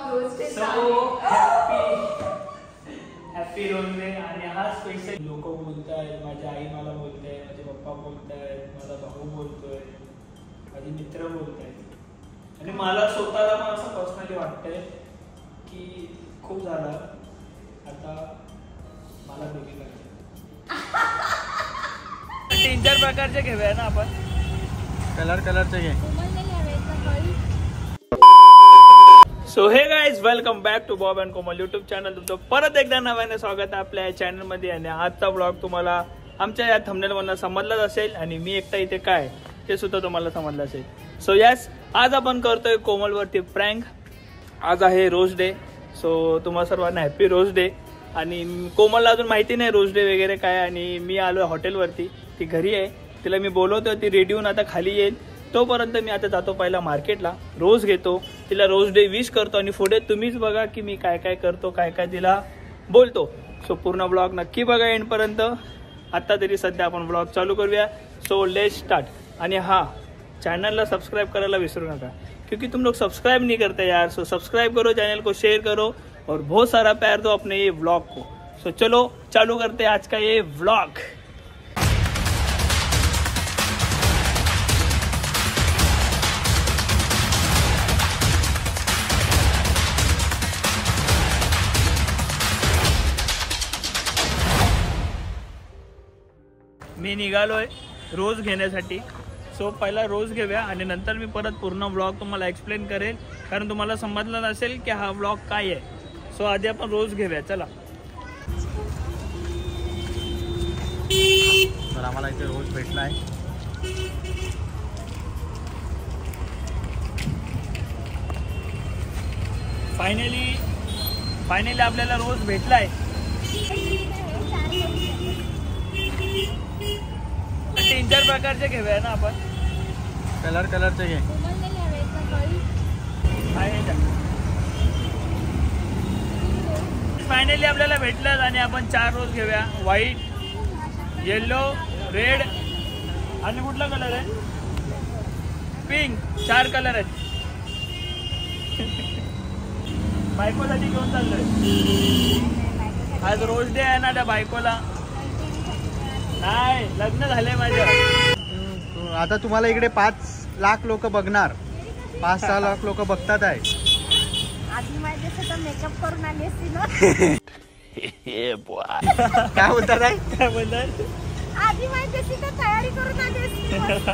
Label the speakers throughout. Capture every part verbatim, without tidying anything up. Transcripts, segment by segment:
Speaker 1: Happy rose day. आणि हा special लोक बोलतायत, माझी आई मला बोलते, माझे पप्पा बोलतायत, माझा भाऊ बोलतोय, माझे मित्र बोलतायत आणि मला स्वतःला पण असं पर्सनली वाटतंय की खूप झालं आता मला बेबी पाहिजे. तीन चार प्रकारचे घेऊया ना आपण, कलर कलरचे घे. So hey guys, welcome back to Bob and Komal YouTube channel. तुमचं परत एकदा नव्याने स्वागत आहे आपल्या चॅनलमध्ये. आणि आजचा ब्लॉग तुम्हाला आमच्या या थंबनेलवरनं समजलाच असेल आणि मी एकटा इथे काय ते सुद्धा तुम्हाला समजलं असेल. सो यस, आज आपण करतोय कोमलवरती प्रँक. आज आहे रोज डे. सो तुम्हाला सर्वांना हॅपी रोज डे. आणि कोमलला अजून माहिती नाही रोज डे वगैरे काय. आणि मी आलो हॉटेलवरती, ती घरी आहे, तिला मी बोलवतो, ती रेडी होऊन आता खाली येईल. तोपर्यंत मी आता जातो पहिला मार्केटला, रोज घेतो, तिला रोज डे विश करतो आणि पुढे तुम्हीच बघा की मी काय काय करतो, काय काय तिला बोलतो. सो पूर्ण ब्लॉग नक्की बघा एंडपर्यंत. आत्ता तरी सध्या आपण ब्लॉग चालू करूया. So let's start. आणि हा चैनल सब्सक्राइब करायला विसरू नका, क्योंकि तुम लोग सब्सक्राइब नहीं करते यार. सो सब्सक्राइब करो, चैनल को शेयर करो और बहुत सारा प्यार दो अपने ये व्लॉग को. सो चलो चालू करते आज का ये व्लॉग. मी निघालोय रोज घेण्यासाठी. सो पहिला रोज घेऊया आणि नंतर मी परत पूर्ण व्लॉग तुम्हाला एक्सप्लेन करेल, कारण तुम्हाला समजलं नसेल की हा व्लॉग काय आहे. सो आधी आपण रोज घेऊया, चला. तर आम्हाला इथे रोज भेटला आहे. फायनली फायनली आपल्याला रोज भेटलाय. तीन चार प्रकारचे घेऊया ना आपण, कलर कलरचे घे. फायनली आपल्याला भेटलं आणि आपण चार रोज घेऊया. व्हाईट, येलो, रेड आणि कुठला कलर आहे, पिंक. चार कलर आहेत. बायकोसाठी घेऊन चाललोय. आज रोज डे आहे ना त्या बायकोला. नाही, लग्न झालंय माझं.
Speaker 2: आता तुम्हाला इकडे पाच लाख लोक बघणार, पाच सहा लाख लोक बघतात आहे.
Speaker 3: आधी माझ्यासाठी मेकअप करून आली असती ना.
Speaker 2: काय बोलतात आहे,
Speaker 1: काय बोलतात,
Speaker 3: आधी माझ्याशी तर तयारी करून आली असती.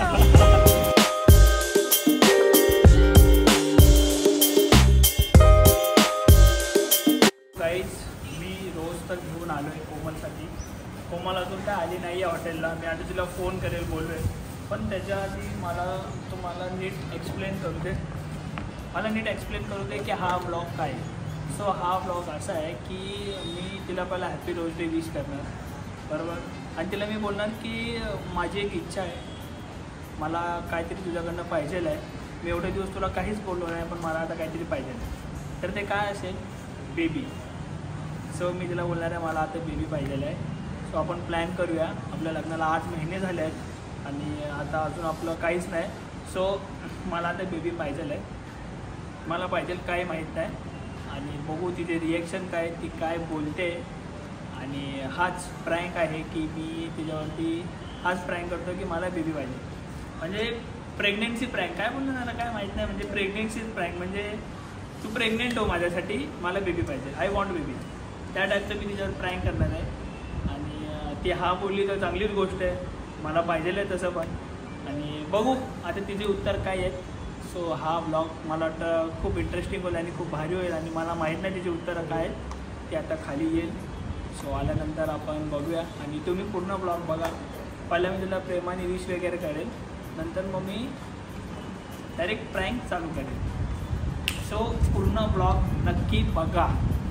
Speaker 1: गाईज, मी रोज तर घेऊन आलोय कोमलसाठी. कोमल अजून काय आली नाही आहे हॉटेलला. मी आता तिला फोन करेल, बोललोय. पण त्याच्या आधी मला तुम्हाला नीट एक्सप्लेन करू दे मला नीट एक्सप्लेन करू दे की हा व्लॉग काय आहे. सो हा व्लॉग असा आहे की मी तिला पहिला हॅपी रोज डे विश करणार, बरोबर. आणि तिला मी बोलणार की माझी एक इच्छा आहे, मला काहीतरी तुझ्याकडनं पाहिजेल आहे. मी एवढे दिवस तुला काहीच बोललो नाही, पण मला आता काहीतरी पाहिजे आहे. तर ते काय असेल, बेबी. सो मी तिला बोलणार आहे मला आता बेबी पाहिजेल आहे. सो आपण प्लॅन करूया. आपल्या लग्नाला आठ महिने झाले आहेत आणि आता अजून आपलं काहीच नाही. सो मला आता बेबी पाहिजेल आहे. मला पाहिजेल काय माहीत नाही. आणि बघू तिचे रिॲक्शन काय, ती काय बोलते. आणि हाच प्रँक आहे की मी तिच्यावरती हाच प्रँक करतो की मला बेबी पाहिजे. म्हणजे प्रेग्नेन्सी प्रँक काय बोलणार मला काय माहीत नाही. म्हणजे प्रेग्नेन्सी प्रँक म्हणजे तू प्रेग्नेंट हो माझ्यासाठी, मला बेबी पाहिजे, आय वॉन्ट बेबी. त्या टाईपचं मी तिच्यावर प्रँक करणार आहे. ती हा बोलली तर चांगलीच गोष्ट आहे, मला पाहिजेल आहे तसं पण. आणि बघू आता तिचे उत्तर काय आहेत. सो हा ब्लॉग मला वाटतं खूप इंटरेस्टिंग होईल आणि खूप भारी होईल. आणि मला माहीत नाही तिची उत्तरं काय आहेत, ती आता खाली येईल. सो आल्यानंतर आपण बघूया. आणि तुम्ही पूर्ण ब्लॉग बघा. पहिला मी तिला प्रेमाने विश वगैरे करेल, नंतर मग मी डायरेक्ट प्रँक चालू करेल. सो पूर्ण ब्लॉग नक्की बघा.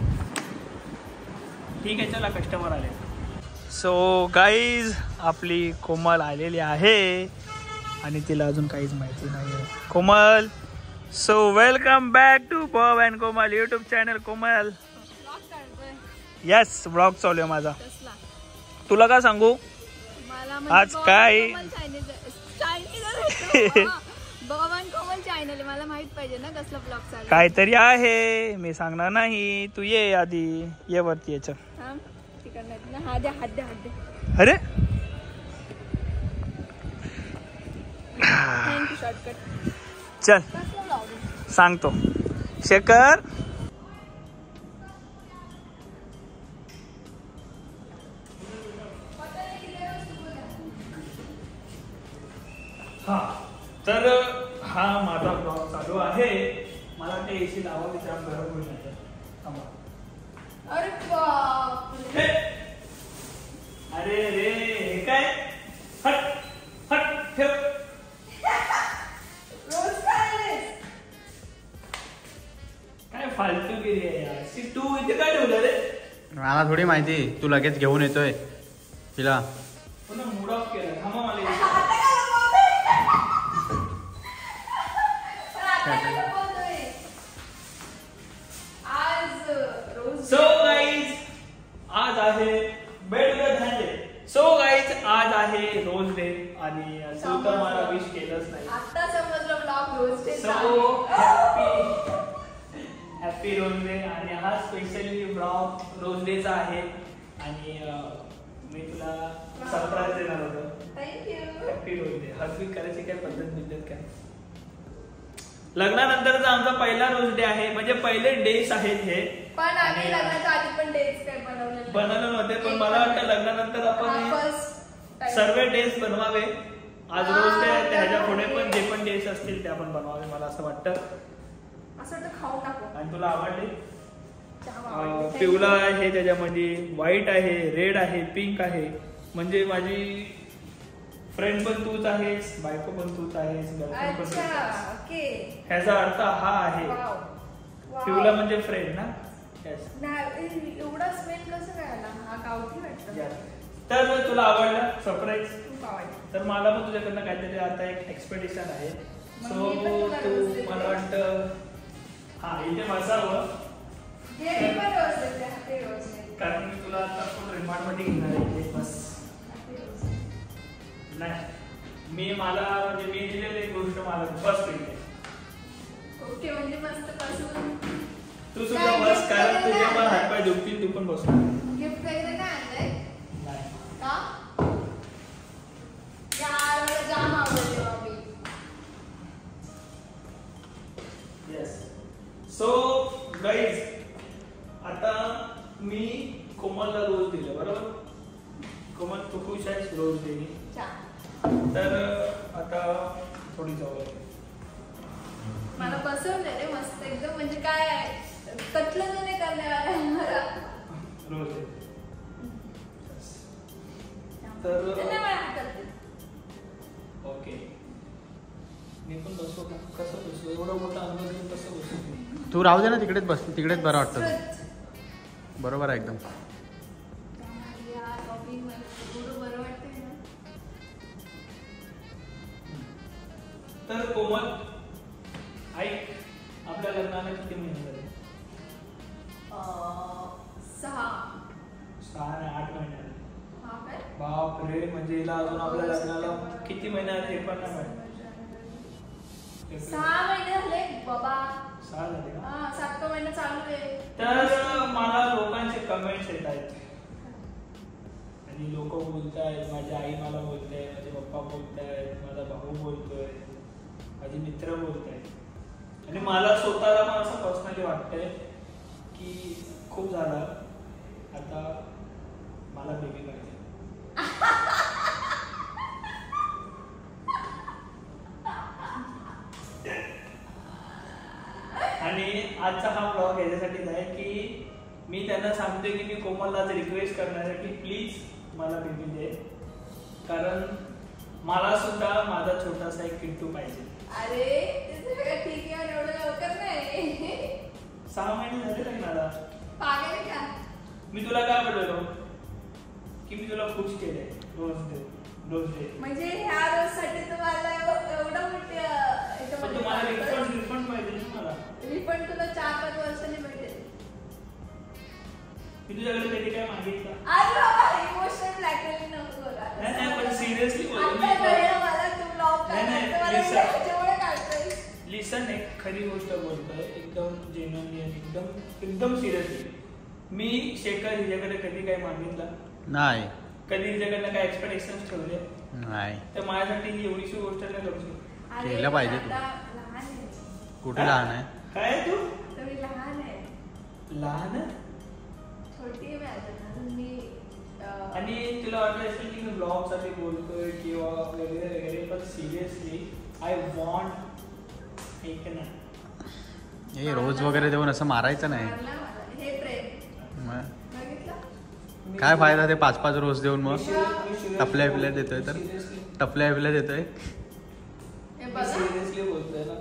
Speaker 1: ठीक आहे, चला कस्टमर आले. सो गाईज, आपली कोमल आलेली आहे आणि तिला अजून काहीच माहिती नाही आहे. Komal, so welcome back to Bob and Komal YouTube channel. Komal, yes, blog चालू आहे माझा. तुला काय सांगू आज काय
Speaker 3: भगवान कोमल चॅनल आहे, मला माहित पाहिजे ना कसला ब्लॉग चालू.
Speaker 1: काहीतरी आहे, मी सांगणार नाही. तू ये आधी, ये वरती याच्या.
Speaker 3: तिकडनं हात द्या हात द्या हात द्या.
Speaker 1: अरे
Speaker 3: थँक्यू शॉर्टकट.
Speaker 1: चल
Speaker 3: कसला ब्लॉग आहे?
Speaker 1: सांगतो. शेखर हा, तर हा माझा ब्लॉग चालू आहे. मला ते एसी लावा विचार गरम होईल नाही.
Speaker 3: अरे बापरे.
Speaker 1: अरे रे हे काय? हट हट ठेव.
Speaker 3: रोज काय
Speaker 1: काय फालतूगिरी आहे यार. तू इथे काय ठेवलं रे?
Speaker 2: मला थोडी माहिती, तू लगेच घेऊन येतोय तिला.
Speaker 1: पुन्हा मूड ऑफ केला. थांबा मला. सो गाईज आज आहे बेड सो गाईज आज आहे रोज डे आणि तू तर मला विश केलंच नाही.
Speaker 3: आता समजलं blog rose day.
Speaker 1: So happy happy rose day. आणि हा स्पेशली ब्लॉग रोज डेचा आहे आणि मी तुला सरप्राईज देणार होतो.
Speaker 3: Thank you.
Speaker 1: Happy rose day. Happy करायची काय पद्धत बिद्धत काय? लग्नानंतरचा आमचा पहिला रोज डे आहे, म्हणजे पहिले डेज आहेत हे.
Speaker 3: पण आम्ही लग्नाच्या आधी पण डेज काय बनवलेले
Speaker 1: बनवले नव्हते, पण मला वाटतं लग्नानंतर आपण सर्व डेज बनवावे. आज रोज डे आहे, ह्याच्या पुढे पण जे पण डेज असतील ते आपण बनवावे, मला असं वाटतं.
Speaker 3: असं वाटतं खाऊ टाकू.
Speaker 1: आणि तुला आवडले? पिवळा आहे, त्याच्यामध्ये व्हाईट आहे, रेड आहे, पिंक आहे. म्हणजे माझी फ्रेंड पण तूच आहेस, बायको पण तूच आहेस, गर्लफ्रेंड पण तूच आहेस. ह्याचा अर्थ हा आहे. पिवळा म्हणजे फ्रेंड ना.
Speaker 3: एवढा स्मेल कसं काय आला? हा गावठी वाटतं.
Speaker 1: तर तुला आवडलं सरप्राईज?
Speaker 3: खूप आवडलं.
Speaker 1: तर मला पण तुझ्याकडनं काहीतरी आता एक एक्सपेक्टेशन आहे. सो तू मला वाटतं हा इथे बसावं, कारण मी तुला आता पण रिमांड मध्ये घेणार आहे. बस नाही, मी मला म्हणजे मी दिलेली एक गोष्ट मला फर्स्ट आहे.
Speaker 3: ओके, म्हणजे मस्त पासून
Speaker 1: तू सुद्धा बस, कारण तुझे पण हातपाय दुखतील, तू पण बस.
Speaker 3: गिफ्ट वगैरे काय आणलंय?
Speaker 1: नाही
Speaker 3: का यार, मला जाम आवडले बाबी.
Speaker 1: येस. सो गाईज, आता मी कोमलला रोज दिले बरोबर. कोमल तू खुश आहेस रोज देणे? तर आता थोडी जवळ
Speaker 3: मला बसवलं रे मस्त एकदम, म्हणजे काय कटलं नाही करण्यावाला
Speaker 1: रोज दे. तर ओके, मी पण बसू का? कसं बसू? एवढा मोठा अंदाज घेऊन कसं बसू?
Speaker 2: तू राहू दे ना, तिकडेच बस, तिकडेच बरं वाटतं. बरोबर आहे एकदम.
Speaker 1: तर कोमल ऐक, आपल्या लग्नाला किती महिने झाले?
Speaker 3: सहा
Speaker 1: सहा नाही, आठ महिने झाले.
Speaker 3: हा काय?
Speaker 1: बाप रे, म्हणजे हिला अजून आपल्या लग्नाला किती महिने आले हे पण नाही माहिती.
Speaker 3: सहा महिने झाले बाबा.
Speaker 1: सहा झाले का?
Speaker 3: हा, सातवा महिना चालू आहे.
Speaker 1: तर मला लोकांचे कमेंट्स येत आहेत आणि लोक बोलतायत, माझी आई मला बोलते, माझे पप्पा बोलतायत, माझा भाऊ बोलतोय, माझे मित्र बोलतायत. आणि मला स्वतःला मला असं पर्सनली वाटतंय की खूप झालं, आता मला बेबी पाहिजे. आणि आजचा हा ब्लॉग याच्यासाठीच आहे की मी त्यांना सांगतोय की मी कोमलला रिक्वेस्ट करण्यासाठी प्लीज मला बेबी दे, कारण मला सुद्धा माझा छोटासा एक किट्टू पाहिजे.
Speaker 3: अरे ठीक आहे, एवढं लवकर नाही.
Speaker 1: सहा महिने झाले लग्नाला.
Speaker 3: पागल का?
Speaker 1: मी तुला काय बोललो की मी तुला खुश केले रोज डे रोज डे.
Speaker 3: म्हणजे ह्या रोज साठी तुम्हाला एवढं मोठे
Speaker 1: पण तुम्हाला रिफंड रिफंड पाहिजे ना. मला
Speaker 3: रिफंड तुला चार पाच वर्षांनी भेटेल.
Speaker 1: मी तुझ्याकडे कधी काय मागितलं?
Speaker 3: अरे बाबा, इमोशनल ब्लॅकमेलिंग नको करा.
Speaker 1: नाही नाही, पण सिरियसली बोल.
Speaker 3: आता कळलं मला तू ब्लॉग
Speaker 1: नाही, नाही,
Speaker 3: करतो. मला
Speaker 1: listen.
Speaker 3: जेवढं काढतो
Speaker 1: लिसन, एक खरी गोष्ट बोलतोय, एकदम जेन्युइनली आणि एकदम एकदम सिरियसली. मी शेखर हिच्याकडे कधी काही मागितला
Speaker 2: नाही,
Speaker 1: कधी हिच्याकडनं काय एक्सपेक्टेशन ठेवले
Speaker 2: नाही.
Speaker 1: तर माझ्यासाठी ही एवढीशी गोष्ट नाही करू शकत.
Speaker 3: अरे,
Speaker 2: केलं पाहिजे तू.
Speaker 3: आता लहान आहे.
Speaker 2: कुठे लहान आहे?
Speaker 1: काय आहे तू?
Speaker 3: तुम्ही लहान आहे.
Speaker 1: लहान आहे?
Speaker 3: छोटी आहे मी अजून. मी अं,
Speaker 1: आणि तुला वाटलं असेल की मी ब्लॉग साठी बोलतोय किंवा वगैरे वगैरे, पण सिरियसली आय वॉन्ट एक ना
Speaker 2: हे रोज वगैरे देऊन असं मारायचं नाही.
Speaker 3: मारला मला. हे प्रेम
Speaker 2: मग
Speaker 3: बघितलं.
Speaker 2: काय फायदा ते पाच पाच रोज देऊन? मग
Speaker 1: मी
Speaker 2: टपल्या बिपल्या देतोय तर
Speaker 1: सिरियसली
Speaker 2: टपल्या बिपल्या देतोय.
Speaker 3: हे बघा.
Speaker 1: सिरियसली बोलतोय ना.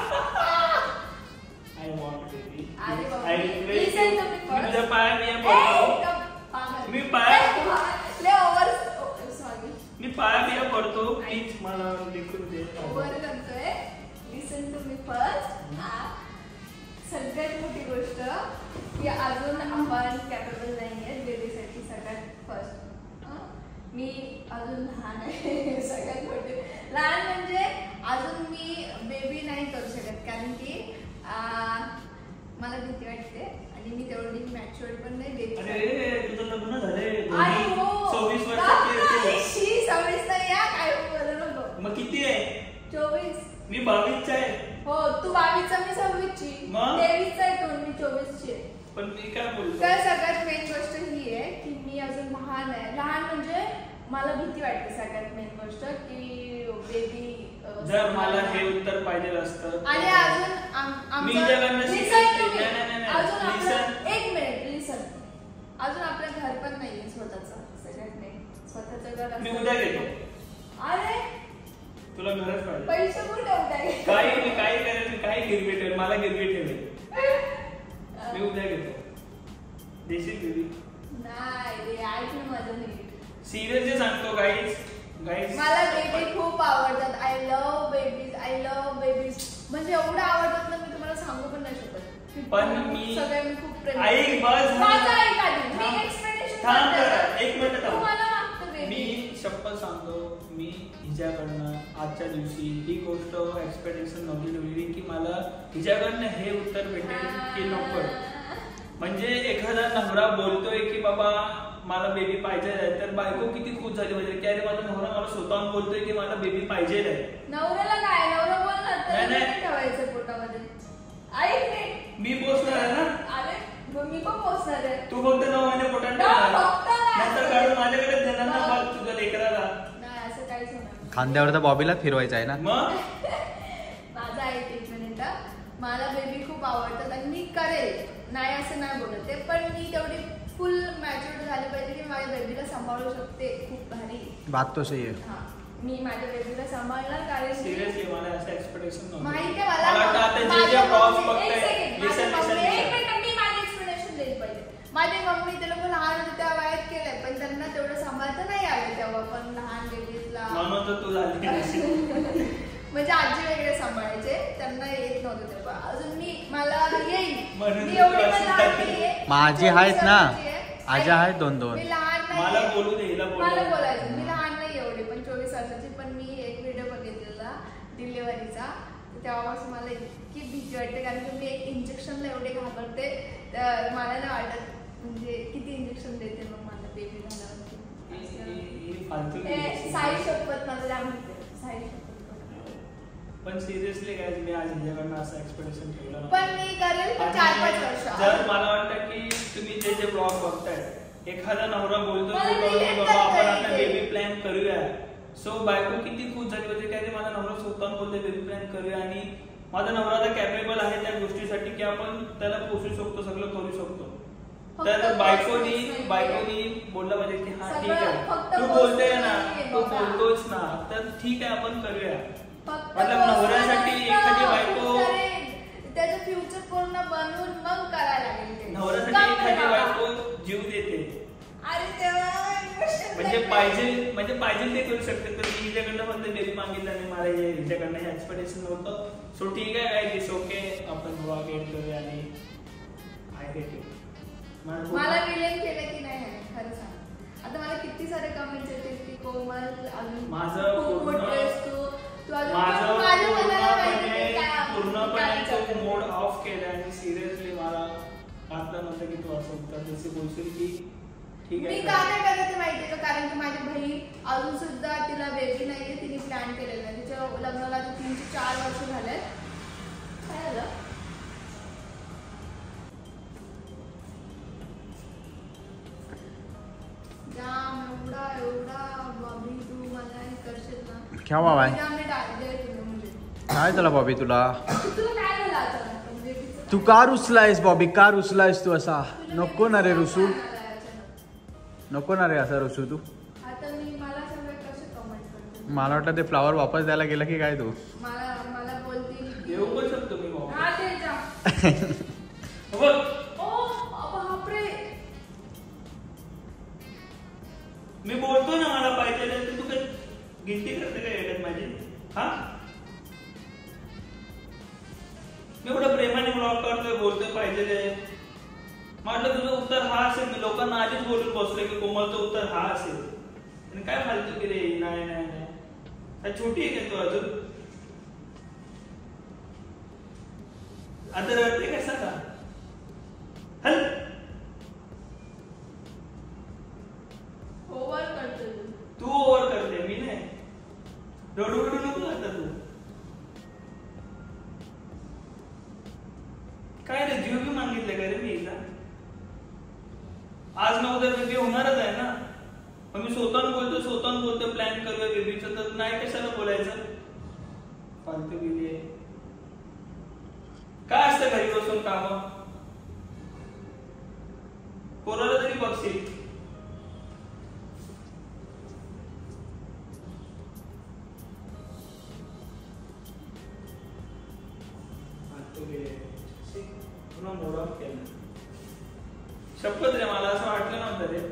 Speaker 1: I want baby.
Speaker 3: अरे बाबा.
Speaker 1: I
Speaker 3: Listen to me first.
Speaker 1: तुझ्या पाया मी
Speaker 3: ए,
Speaker 1: पडतो.
Speaker 3: गप, पागल.
Speaker 1: मी पाय-
Speaker 3: ए, लय ओव्हर सॉरी
Speaker 1: मी पाया बिया पडतो, प्लीज मला लिखून दे.
Speaker 3: ओव्हर करतोय. Listen to me first. सगळ्यात मोठी गोष्ट की अजून आपण कॅपेबल नाही आहे बेबीसाठी. सगळ्यात फर्स्ट मी अजून लहान आहे. सगळ्यात मोठी लहान म्हणजे अजून मी बेबी नाही करू शकत, कारण की अं, मला भीती वाटते आणि मी तेवढी मॅच्युअर्ड पण नाही बेबी.
Speaker 1: अरे तुझं लग्न झालंय,
Speaker 3: आणि हो,
Speaker 1: सव्वीस
Speaker 3: का-
Speaker 1: वर्षाची.
Speaker 3: शी, सव्वीस नाही या, काय बोलू नको.
Speaker 1: मग किती आहे?
Speaker 3: चोवीस.
Speaker 1: मी बावीसचा आहे.
Speaker 3: हो, तू बावीसचा, मी सव्वीसची.
Speaker 1: मग?
Speaker 3: तेवीसचा आहे तू, मी चोवीसची आहे.
Speaker 1: पण मी काय बोलतो,
Speaker 3: तर सगळ्यात मेन गोष्ट ही आहे की मी अजून लहान आहे. लहान म्हणजे मला भीती वाटते सगळ्यात मेन गोष्ट की बेबी.
Speaker 1: जर मला हे उत्तर पाहिजे असतं
Speaker 3: आणि अजून आम-
Speaker 1: मी
Speaker 3: आमचं-
Speaker 1: जगांना
Speaker 3: Listen
Speaker 1: शिकायचं.
Speaker 3: to me.
Speaker 1: नाही, नाही, नाही,
Speaker 3: अजून
Speaker 1: नाही.
Speaker 3: आपलं
Speaker 1: Listen.
Speaker 3: एक मिनिट लिसन. अजून आपलं घर पण नाहीये स्वतःचं. सगळ्यात मेन स्वतःचं घर
Speaker 1: मी
Speaker 3: असलं-
Speaker 1: उद्या घेतो.
Speaker 3: अरे
Speaker 1: तुला गरज पाहिजे
Speaker 3: पैसे कुठे उद्या
Speaker 1: काही मी काही करेल, मी काही गिरवी ठेवेल, मला गिरवी ठेवेल. मी उद्या घेतो. देशील बेबी?
Speaker 3: नाही रे, ऐक ना माझं नीट.
Speaker 1: सिरियसली सांगतो गाईज, गाईज
Speaker 3: मला बेबी खूप आवडतात. I love babies, I love babies. म्हणजे एवढं आवडतात ना, मी तुम्हाला सांगू पण नाही शकत.
Speaker 1: पण मी-
Speaker 3: सगळे मी खूप प्रेम
Speaker 1: आई बस
Speaker 3: माझं ऐक आधी. मी
Speaker 1: थांब.
Speaker 3: explanation
Speaker 1: थांब
Speaker 3: करते.
Speaker 1: जरा, एक मिनिट थांब.
Speaker 3: तू मला मागतो baby.
Speaker 1: मी शपथ सांगतो, मी हिच्याकडनं आजच्या दिवशी ही गोष्ट एक्सपेक्टेशन नव्हती ठेवली की मला हिच्याकडनं हे उत्तर भेटेल की नको. म्हणजे एखादा नवरा बोलतोय की बाबा मला बेबी पाहिजे आहे, तर बायको किती खुश झाली म्हणजे की अरे माझा नवरा मला स्वतःहून बोलतोय की मला बेबी पाहिजे आहे.
Speaker 3: नवऱ्याला काय, नवरा बोलणार तर
Speaker 1: नाही, नाही.
Speaker 3: नाही ठेवायचं पोटामध्ये. ऐक रे.
Speaker 1: मी पोचणार आहे ना,
Speaker 3: अरे मग मी पण पोचणार आहे.
Speaker 1: तू फक्त नऊ महिने पोटात
Speaker 3: ना,
Speaker 1: ठेवणार.
Speaker 3: फक्त नाही.
Speaker 1: नंतर काढून माझ्याकडे देणार ना
Speaker 3: ना.
Speaker 1: बघ तुझ्या लेकराला.
Speaker 3: नाही, असं काहीच होणार नाही.
Speaker 2: खांद्यावर तर बॉबीला फिरवायचं आहे ना.
Speaker 1: मग
Speaker 3: माझं ऐक एक मिनिट. मला बेबी खूप आवडतात आणि मी करेल, नाही असं नाही बोलत आहे, पण मी तेवढी फुल मॅच्युअर्ड झाली पाहिजे की माझ्या बेबीला सांभाळू शकते. खूप भारी.
Speaker 2: बात तो सही है.
Speaker 3: हा, मी माझ्या बेबीला सांभाळणार, कारण की-
Speaker 1: सिरियसली मला असं एक्सपेक्टेशन नव्हतं.
Speaker 3: माहिती आहे मला.
Speaker 1: मला वाटतं आता जे जे
Speaker 3: माझ्या
Speaker 1: ब्लॉग्स
Speaker 3: मम्मी-
Speaker 1: बघताय,
Speaker 3: एक second,
Speaker 1: listen,
Speaker 3: माझ्या
Speaker 1: listen,
Speaker 3: मम्मी- एक
Speaker 1: listen.
Speaker 3: मिनिट, मी माझी एक्सप्लेनेशन देईल पहिले. माझी मम्मी ते लोक लहान होते त्या वयात केलंय, पण त्यांना तेवढं सांभाळता नाही आलं तेव्हा पण लहान बेबीजला.
Speaker 1: म्हणून तर तू झाली नसेल.
Speaker 3: म्हणजे आजी वगैरे सांभाळायचे, त्यांना येत नव्हतं तेव्हा. अजून मी मला येईल.
Speaker 1: म्हणून
Speaker 3: मी
Speaker 1: तू
Speaker 3: एवढी पण
Speaker 1: अशी
Speaker 3: लहान
Speaker 1: झाली.
Speaker 3: नाहीये.
Speaker 2: माझी आहेत ना.
Speaker 3: चोवीस वर्षाची आहे.
Speaker 2: आजी आहेत दोन दोन.
Speaker 3: मी लहान नाही.
Speaker 1: मला बोलू दे, हिला बोलू
Speaker 3: मला
Speaker 1: दे.
Speaker 3: बोलायचं, मी लहान नाही एवढी, पण चोवीस वर्षाची. पण मी एक व्हिडिओ बघितलेला डिलिव्हरीचा, तेव्हापासून मला इतकी भीती वाटते, कारण की मी एक इंजेक्शनला एवढे घाबरते. तर मला नाही वाटत म्हणजे किती इंजेक्शन देते मग मला बेबी झाल्यावरती.
Speaker 1: ही- ही फालतू
Speaker 3: ए,
Speaker 1: नाही.
Speaker 3: साई शपथ मला जाम भीती. साई शपथ.
Speaker 1: पण सिरियसली काय मी आज हिच्याकडनं असं एक्सपेक्टेशन ठेवलं नव्हतं.
Speaker 3: पण मी करेल
Speaker 1: आणि
Speaker 3: चार पाच वर्ष.
Speaker 1: जर मला वाटतं की तुम्ही जे जे ब्लॉग बघताय, एखादा नवरा बोलतो
Speaker 3: मला
Speaker 1: की बाबा
Speaker 3: relate
Speaker 1: बाबा आपण
Speaker 3: करता
Speaker 1: आता
Speaker 3: येते.
Speaker 1: बेबी प्लॅन करूया. सो बायको किती खुश झाली म्हणजे काय ते माझा नवरा स्वतःहून बोलतोय बेबी प्लॅन करूया, आणि माझा नवरा आता कॅपेबल आहे त्या गोष्टीसाठी की आपण त्याला पोषू शकतो, सगळं करू शकतो.
Speaker 3: फक्त
Speaker 1: तर बायकोनी
Speaker 3: पोषणच
Speaker 1: बायकोनी बोललं पाहिजे की हा ठीक
Speaker 3: सगळं
Speaker 1: आहे,
Speaker 3: फक्त
Speaker 1: तू बोलतोय
Speaker 3: पोषण
Speaker 1: ना,
Speaker 3: नाहीये
Speaker 1: तू
Speaker 3: बघा.
Speaker 1: बोलतोयस ना, तर ठीक आहे आपण करूया.
Speaker 3: फक्त
Speaker 1: मतलब नवऱ्यासाठी
Speaker 3: पोषण
Speaker 1: एखादी
Speaker 3: असतं,
Speaker 1: बायको-
Speaker 3: करेल. त्याचं फ्युचर पूर्ण बनवून मग करायला लागेल ते.
Speaker 1: नवऱ्यासाठी
Speaker 3: काम कर
Speaker 1: एखादी
Speaker 3: बाबा.
Speaker 1: बायको जीव देते.
Speaker 3: अरे तेव्हा emotion
Speaker 1: म्हणजे
Speaker 3: लागलं.
Speaker 1: पाहिजे म्हणजे पाहिजे ते करू शकते. तर मी हिच्याकडनं फक्त बेबी मागितलं आणि मला हे हिच्याकडनं हे एक्सपेक्टेशन नव्हतं. सो ठीक आहे, काय दिस ओके, आपण ब्लॉग एंड करूया. आणि आय हेट इट.
Speaker 3: मला विलेन केलं की नाही ह्याने? खरं सांग. आता मला किती सारे कमेंट्स येतील की कोमल अजून
Speaker 1: माझं
Speaker 3: खूप
Speaker 1: पूर्ण-
Speaker 3: मोठेस तू तू अजून
Speaker 1: माझं
Speaker 3: पण माझ्या मनाला
Speaker 1: पूर्णपणे
Speaker 3: माहिती काय
Speaker 1: पूर्ण आता नंतर की तू असं उत्तर जसे बोलशील की ठीक
Speaker 3: मी
Speaker 1: आहे
Speaker 3: का नाही करत माहितीये का, कारण की माझी बहीण अजून सुद्धा तिला बेबी नाहीये, तिने प्लॅन केलेला आहे. तिच्या लग्नाला तीन ते चार वर्ष झालेत. काय झालं? जाम एवढा एवढा बॉबी तू मला हे करशील ना.
Speaker 2: क्या बाबा आहे?
Speaker 3: जाम मी डायरेक्ट तुला म्हणजे
Speaker 2: काय झालं बॉबी तुला?
Speaker 3: तुला काय झालं अचानक म्हणजे तिचं
Speaker 2: तू का रुसलायस बॉबी? का रुसलायस तू असा?
Speaker 3: तुला
Speaker 2: नको ना रे
Speaker 3: बेबीचं
Speaker 2: रुसू,
Speaker 3: plan आलाय अचानक.
Speaker 2: नको ना रे असा रुसू तू.
Speaker 3: आता मी मला सगळे कसे कमेंट करते.
Speaker 2: मला वाटतं ते फ्लावर वापस द्यायला गेला की काय तू?
Speaker 3: मला मला बोलतील की-
Speaker 1: देऊ पण शकतो मी बाबा.
Speaker 3: हा दे जा.
Speaker 1: बघ
Speaker 3: ओ बापरे.
Speaker 1: मी बोलतो ना मला पाहिजे तर तू काय गिनती करते का येण्यात माझी? हा मी एवढं प्रेमाने ब्लॉग करतोय, बोलतोय पाहिजे. म्हटलं तुझं उत्तर हा असेल. मी लोकांना आधीच बोलून बसलोय की कोमलचं उत्तर हा असेल. आणि काय फालतू की रे? नाही नाही नाही, काय छोटी आहे का तू अजून? आता रडते कसा का? हल
Speaker 3: ओव्हर करतो तू.
Speaker 1: तू ओव्हर करते, मी नाही. रडू रडू नको आता तू. काय रे जीव बी मागितले का रे मी हिला? आज ना उद्या बेबी होणारच आहे ना. मग मी स्वतःहून बोलतो स्वतःहून बोलतो प्लॅन करूया बेबीचं, तर नाही कशाला बोलायचं? फालतू गेली आहे. काय असतं घरी बसून काम? कोणाला तरी बघशील. पुन्हा मोड ऑफ केला. शपथ रे, मला असं वाटलं नव्हतं रे.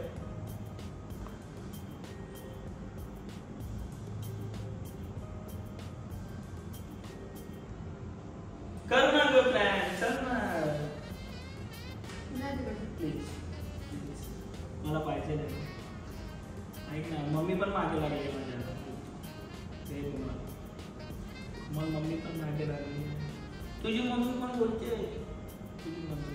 Speaker 1: कर ना गो प्लॅन, चल ना
Speaker 3: नाही तिकडे.
Speaker 1: प्लीज. मला पाहिजे नाही. ऐक ना, मम्मी पण मागे लागली माझ्या. ते तुम्हाला मग मम्मी पण मागे लागली. तुझी मम्मी पण बोलते. तुझी मम्मी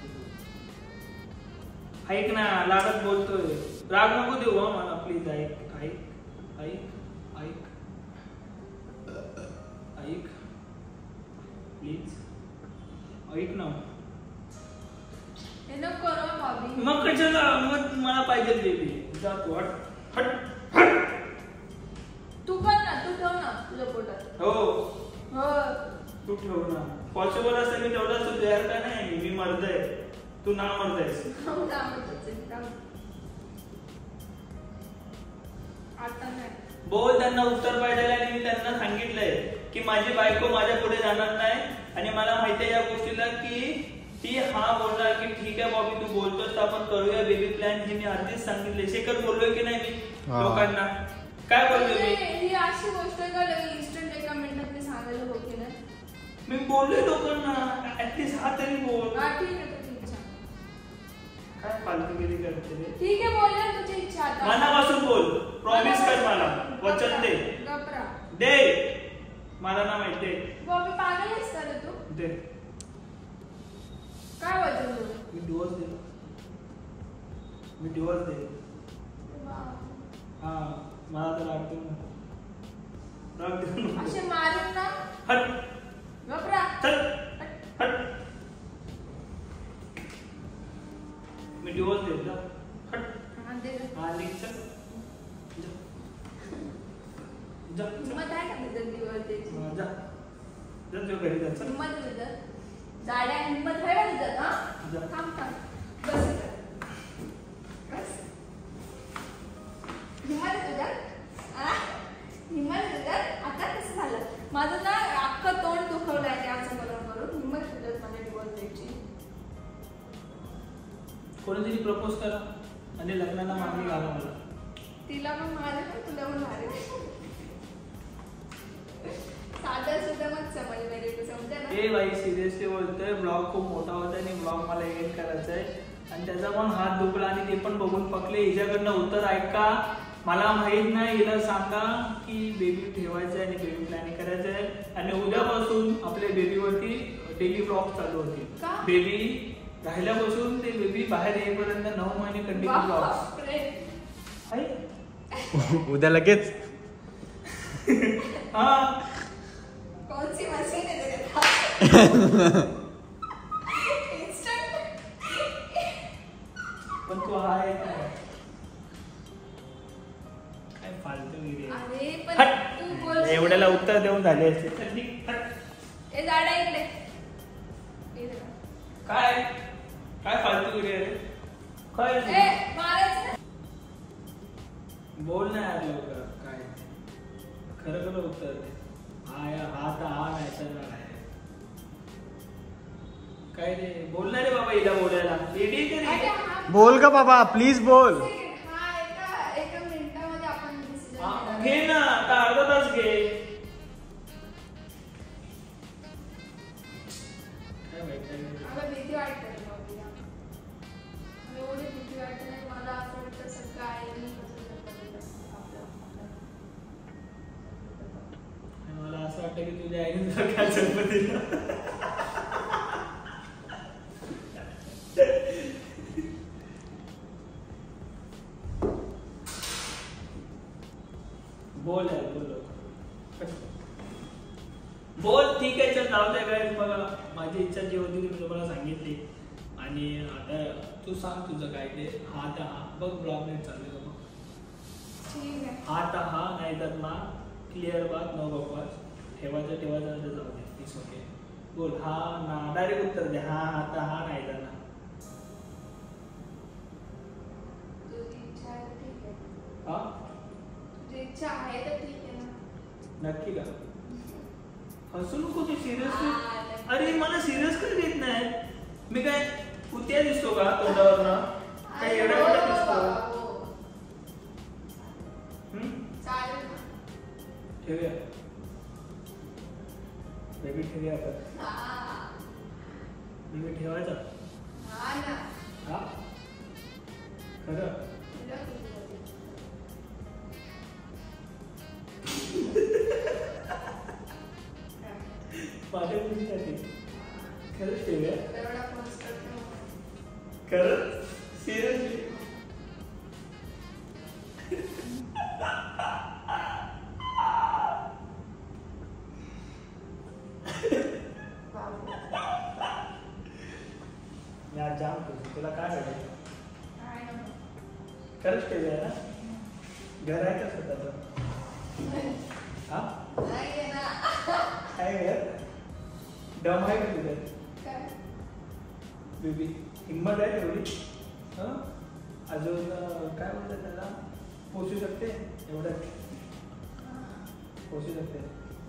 Speaker 1: ऐक ना, लागत बोलतोय. राग नको देऊ हा मला, प्लीज. ऐक ऐक ऐक ऐक ऐक प्लीज ऐक ना.
Speaker 3: हे नको करू बॉबी.
Speaker 1: मग कशाला? मग मला पाहिजे बेबी. जा तू, हट हट हट.
Speaker 3: तू कर ना, तू ठेव ना तुझ्या पोटात.
Speaker 1: हो
Speaker 3: हो
Speaker 1: तू ठेव ना. पॉसिबल असेल मी तेवढा तू तयार का नाही? मी मर्द आहे, तू ना मर्द आहेस.
Speaker 3: हो, कामच आहे, काम. आता नाही.
Speaker 1: बोल, त्यांना उत्तर पाहिजे. आणि मी त्यांना सांगितलंय की माझी बायको माझ्या पुढे जाणार नाही. आणि मला माहिती आहे या गोष्टीला की ती हा बोलणार की ठीक आहे बॉबी तू बोलतोस तर आपण करूया बेबी प्लॅन. हे मी आधीच सांगितले. शेकत बोललोय की नाही मी लोकांना? काय बोलतोय मी?
Speaker 3: ही अशी गोष्ट का लगेच इन्स्टंट एका मिनिटात मी सांगायला होते ना.
Speaker 1: मी बोललोय लोकांना. ऍटलीस्ट हा तरी बोल.
Speaker 3: हा ठीक आहे, तुझी इच्छा.
Speaker 1: काय फालतूगिरी करते रे?
Speaker 3: ठीक आहे, बोल ना तुझी इच्छा. आता
Speaker 1: मनापासून बोल. प्रॉमिस कर मला, वचन दे.
Speaker 3: गपरा
Speaker 1: दे. मला ना माहिती.
Speaker 3: बॉबी पागल आहेस का रे तू?
Speaker 1: दे.
Speaker 3: काय वचन देऊ?
Speaker 1: मी डिवोर्स दे. मी डिवोर्स दे. हा मला तर राग देऊ नको. राग देऊ नको.
Speaker 3: असे मारून ना.
Speaker 1: हट
Speaker 3: गपरा.
Speaker 1: चल हट. मी डिवोर्स दे. जा हट.
Speaker 3: हा दे.
Speaker 1: हा निघ. चल जा. जा.
Speaker 3: हिम्मत आहे का तुझं दिवस द्यायची?
Speaker 1: हा, जा जा तू घरी जा. चल.
Speaker 3: हिम्मत आहे तुझं? दाड्या हिम्मत आहे का तुझं? हा
Speaker 1: जा.
Speaker 3: थांब थांब. बस इथं. बस. हिम्मत आहे तुझ्यात? आ? हिम्मत आहे तुझ्यात? आता कसं झालं? माझं ना अख्खं तोंड दुखवलं आहे असं करून करून. हिम्मत आहे तुझ्यात मला डिवोर्स द्यायची?
Speaker 1: कोणीतरी प्रपोज करा आणि लग्नाला मागणी घाला मला.
Speaker 3: तिला पण मारेल का तुला पण मारेल? साधं सुद्धा मग समज मेरे को समजा ना.
Speaker 1: ए बाई सिरियसली बोलतोय. ब्लॉग खूप मोठा होता आणि ब्लॉग मला एडिट करायचा आहे. आणि त्याचा पण हात दुखला आणि ते पण बघून पकले. हिच्याकडनं उत्तर ऐका. मला माहित नाही. हिला सांगा की बेबी ठेवायचं आहे आणि बेबी प्लॅनिंग करायचं आहे. आणि उद्यापासून आपल्या बेबीवरती डेली ब्लॉग चालू होतील.
Speaker 3: का?
Speaker 1: बेबी राहिल्यापासून ते बाहेर येईपर्यंत नऊ महिने कंटिन्यू ब्लॉग्स.
Speaker 2: उद्या लगेच.
Speaker 3: कौन सी मशीन है तेरे पास?
Speaker 1: पण तू आहे काय काय फालतू गिरी.
Speaker 3: अरे पण तू बोल.
Speaker 1: एवढ्याला उत्तर देऊन झाले असते.
Speaker 3: ए जाडा इकडे.
Speaker 1: काय काय फालतू गिरी आहे काय.
Speaker 3: ए मारायचं.
Speaker 1: बोल ना यार लवकर. काय खरं खरं उत्तर दे. हा या हा तर हा नाही तर आहे. काय रे बोल ना रे बाबा हिला बोलायला. एडी तरी
Speaker 2: बोल का बाबा प्लीज बोल.
Speaker 3: हा एका एका मिनिटामध्ये आपण डिसिजन
Speaker 1: घे ना आता अर्धा तास घे. काय माहिती
Speaker 3: मला भीती वाटते एवढी भीती वाटते नाही मला असं वाटतं सगळं आहे
Speaker 1: मला असं वाटतं की तुझ्या आईने तुला काय जन्म दिला. बोल यार बोल बोल. ठीक आहे चल जाऊ दे काय. बघा माझी इच्छा जी होती ती मी तुम्हाला सांगितली. आणि आता तू सांग तुझं काय ते. हा तर हा बघ ब्लॉग नेट चालू आहे.
Speaker 3: ठीक आहे.
Speaker 1: हा तर हा नाही तर ना. क्लिअर बात नो बकवास. ठेवायचं ठेवायचं तर जाऊ दे. It's okay. बोल हा ना डायरेक्ट उत्तर दे. हा हा तर हा नाही तर ना.
Speaker 3: तुझी इच्छा आहे तर ठीक आहे.
Speaker 1: हा
Speaker 3: तुझी इच्छा आहे तर ठीक आहे ना.
Speaker 1: नक्की का. हसू नको तू सिरियसली. अरे मला सिरियस का घेत नाही. मी काय कुत्या दिसतो का तोंडावर ना. काय एवढा मोठा दिसतो.
Speaker 3: चालेल ना.
Speaker 1: ठेवूया बेबी ठेवूया आपण. बेबी ठेवायचा.
Speaker 3: हा ना.
Speaker 1: हा खरं. माझ्या मुलीसाठी खरंच ठेवूया. खरंच सिरियसली. मी आज जाम खुश. तुला काय वाटायचं. खरंच ठेवूया ना. घर आहे का स्वतःचं. हा काय घर दम आहे का तुझ्या. बेबी हिंमत आहे तेवढी. हं अजून काय म्हणतात त्याला. पोचू शकते एवढं. पोचू शकते.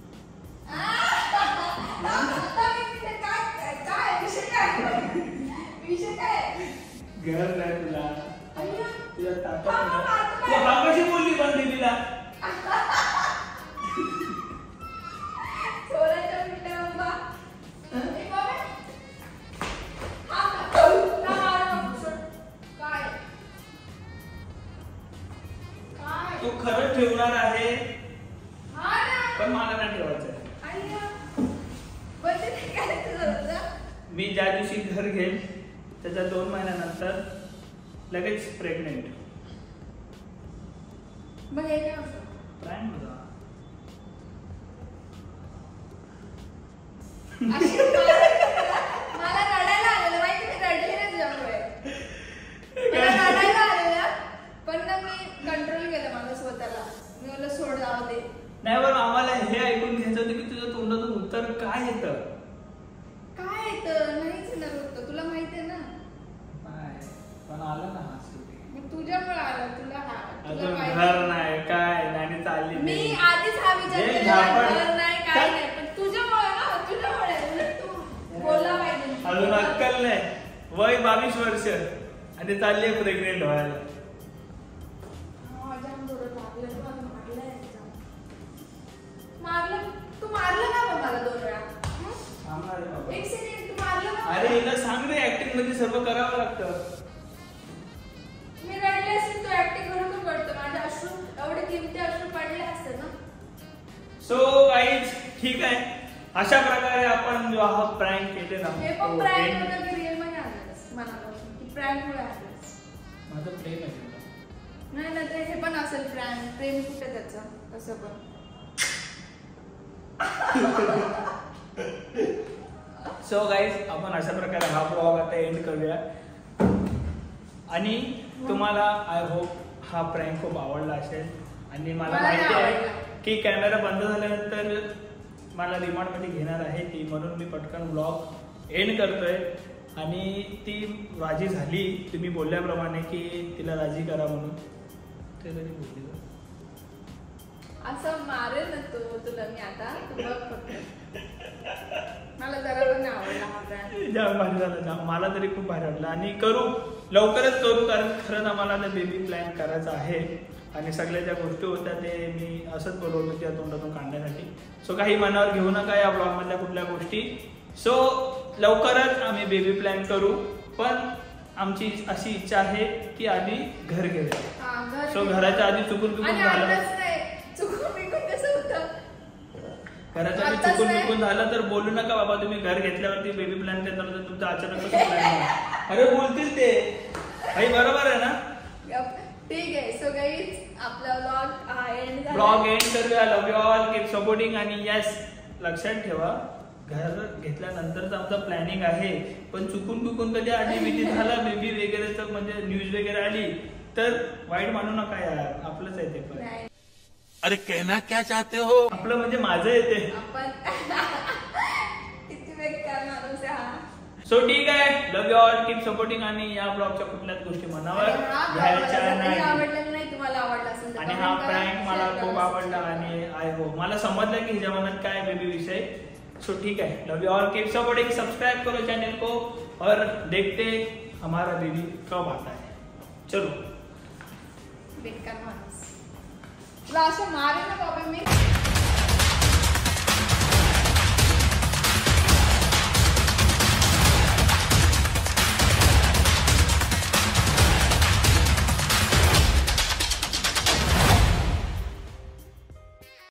Speaker 1: घर नाही तुला. तुझ्या ताकद तू हा कशी बोलली पण बेबीला. तू खरं ठेवणार आहे पण मला नाही ठेवायचं. मी ज्या दिवशी घर घेईन त्याच्या दोन महिन्यानंतर लगेच प्रेग्नेंट. प्रँक होता.
Speaker 3: मला रडायला आलेलं माहिती. मी रडले ना तुझ्यामुळे. मला रडायला आलेलं पण ना मी कंट्रोल केलं माझं स्वतःला. मी मला सोड जाऊ दे.
Speaker 1: नाही पण आम्हाला हे ऐकून घ्यायचं होतं की तुझ्या तोंडातून उत्तर काय येतं.
Speaker 3: काय येतं नाहीच येणार होतं. तुला माहिती आहे ना.
Speaker 1: पण आलं ना हा शेवटी.
Speaker 3: मग तुझ्यामुळे आलं. तुला हा
Speaker 1: अजून घर नाही काय नाही चालली.
Speaker 3: मी आधीच हा विचार केला. घर नाही काय नाही पण तुझ्यामुळे ना. तुझ्यामुळे तू बोलला पाहिजे.
Speaker 1: अजून अक्कल नाही. वय बावीस वर्ष आणि चालली प्रेग्नेंट व्हायला.
Speaker 3: मारलं तू मारलं ना मला दोन वेळा. एक सेकंड तू मारलं ना.
Speaker 1: अरे हिला सांग रे ऍक्टिंग मध्ये सर्व करावं लागतं.
Speaker 3: मी रडले असेल तू ऍक्टिंग करून पडतो. माझे अश्रू एवढे किमती अश्रू पडले असते ना.
Speaker 1: सो गाईज ठीक आहे. अशा प्रकारे आपण जो हा प्रँक केले ना.
Speaker 3: हे पण प्रँक होतं की रिअल मध्ये आलं मनापासून की प्रँकमुळे आलास.
Speaker 1: माझं प्रेम आहे तुला.
Speaker 3: नाही ना ते हे पण असेल प्रँक. प्रेम कुठे त्याचं तसं पण.
Speaker 1: सो गाईज आपण अशा प्रकारे हा ब्लॉग आता एंड करूया आणि तुम्हाला आय होप हा प्रँक खूप आवडला असेल आणि मला माहिती आहे की कॅमेरा बंद झाल्यानंतर मला रिमांडमध्ये घेणार आहे ती, म्हणून मी पटकन ब्लॉग एंड करतोय. आणि ती राजी झाली तुम्ही बोलल्याप्रमाणे की तिला राजी करा म्हणून. ते कधी बोलली
Speaker 3: असं मारेल ना तो तुला मी आता. तू बघ फक्त. मला जरा पण नाही आवडला हा प्रँक.
Speaker 1: जाम भारी झाला जाम. मला तरी खूप भारी वाटलं आणि करू लवकरच करू कारण खरंच आम्हाला ते बेबी प्लॅन करायचा आहे आणि सगळ्या ज्या गोष्टी होत्या ते मी असंच बोलवलो त्या तोंडातून काढण्यासाठी. सो काही मनावर घेऊ नका या ब्लॉग मधल्या कुठल्या गोष्टी. सो लवकरच आम्ही बेबी प्लॅन करू पण आमची अशी इच्छा आहे की आधी घर घेऊया. सो घराच्या आधी चुकून चुकून झालं
Speaker 3: चुकून बिकून कसं होतं
Speaker 1: घराच्या आधी चुकून बिकून झालं तर बोलू नका बाबा तुम्ही घर घेतल्यावरती बेबी प्लॅन करणार तर तुमचा अचानक कसं प्लॅन. अरे बोलतील ते भाई बरोबर आहे ना.
Speaker 3: ठीक आहे. सो गाईज आपला व्लॉग हा एंड झाला.
Speaker 1: ब्लॉग एंड करूया. Love you all keep supporting आणि यस लक्षात ठेवा घर घेतल्यानंतरच आमचं प्लॅनिंग आहे पण चुकून बिकून कधी आधी विधी झाला बेबी वगैरे म्हणजे न्यूज वगैरे आली तर वाईट मानू नका यार. आपलंच आहे ते पण.
Speaker 4: अरे कहना क्या चाहते हो.
Speaker 1: आपलं म्हणजे माझं आहे ते.
Speaker 3: आपण किती बेकार माणूस आहे हा.
Speaker 1: सो ठीक आहे. Love you all keep supporting आणि या ब्लॉगच्या कुठल्याच गोष्टी मनावर घ्यायच्या नाही.
Speaker 3: आवडलं नाही तुम्हाला आवडला असेल
Speaker 1: आणि हा प्रँक मला खूप आवडला आणि आय होप मला समजलं की हिच्या मनात काय बेबी विषय. सो ठीक है. Love you all keep supporting. Subscribe करो चैनल को और देखते हमारा बेबी कब आता है. चलो
Speaker 3: बेकार माणूस तुला असं मारे ना बाबा मी.